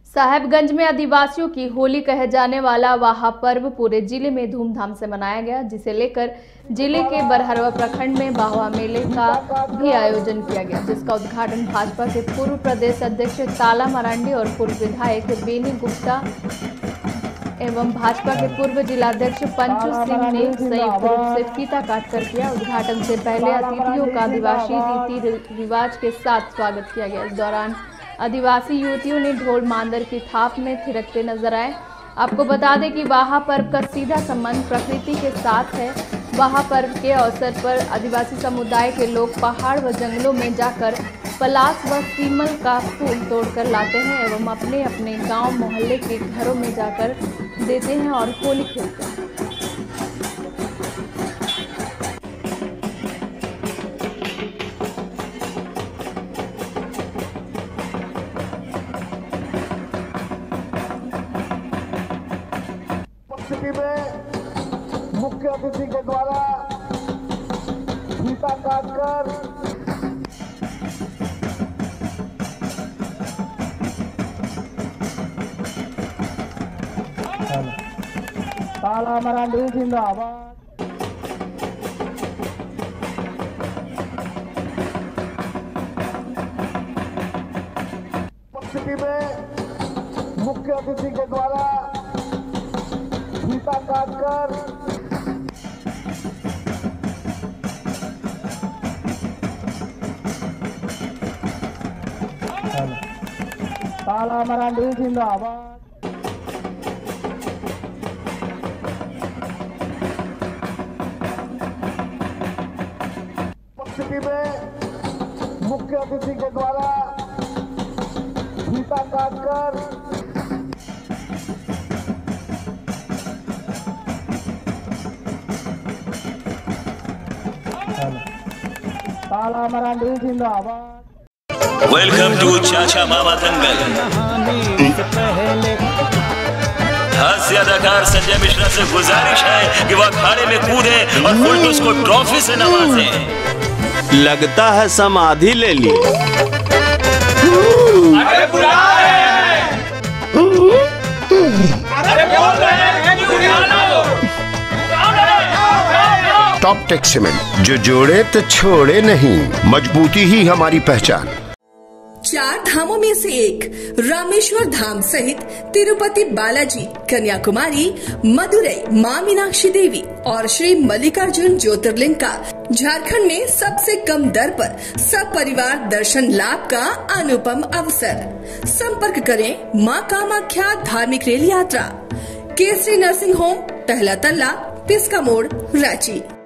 साहेबगंज में आदिवासियों की होली कहे जाने वाला वाहा पर्व पूरे जिले में धूमधाम से मनाया गया, जिसे लेकर जिले के बरहरवा प्रखंड में वाहा मेले का भी आयोजन किया गया, जिसका उद्घाटन भाजपा के पूर्व प्रदेश अध्यक्ष ताला मरांडी और पूर्व विधायक बेनी गुप्ता एवं भाजपा के पूर्व जिलाध्यक्ष पंचू सिंह ने संयुक्त रूप से फीता काटकर किया। उद्घाटन से पहले अतिथियों का आदिवासी रीति रिवाज के साथ स्वागत किया गया। इस दौरान आदिवासी युवतियों ने ढोल मांदर की थाप में थिरकते नजर आए। आपको बता दें कि वाहा पर्व का सीधा संबंध प्रकृति के साथ है। वाहा पर्व के अवसर पर आदिवासी समुदाय के लोग पहाड़ व जंगलों में जाकर पलाश व सीमल का फूल तोड़कर लाते हैं एवं अपने अपने गांव मोहल्ले के घरों में जाकर देते हैं और होली खेलते हैं। में मुख्य अतिथि के द्वारा फीता काटकर ताला मरांडी जिंदाबाद। में मुख्य अतिथि के द्वारा फीता काटकर ताला मरांडी जिंदाबाद। में मुख्य अतिथि के द्वारा फीता काटकर ताला मरांडी जिंदाबाद। वेलकम टू चाचा मामा दंगल। हास्य अदाकार संजय मिश्रा से गुजारिश है कि वह अखाड़े में कूदे और फुलटूस को ट्रॉफी से नवाजे। लगता है समाधि ले ली। अरे बुला रहे हैं। अरे बोल रहे हैं। टॉप टेक सीमेंट, जो जोड़े तो छोड़े नहीं, मजबूती ही हमारी पहचान। 4 धामों में से एक रामेश्वर धाम सहित तिरुपति बालाजी, कन्याकुमारी, मदुरई मां मीनाक्षी देवी और श्री मल्लिकार्जुन ज्योतिर्लिंग का झारखंड में सबसे कम दर पर सब परिवार दर्शन लाभ का अनुपम अवसर। संपर्क करें मां कामाख्या धार्मिक रेल यात्रा, केसरी नर्सिंग होम, पहला तल्ला, पिस्का मोड़, रांची।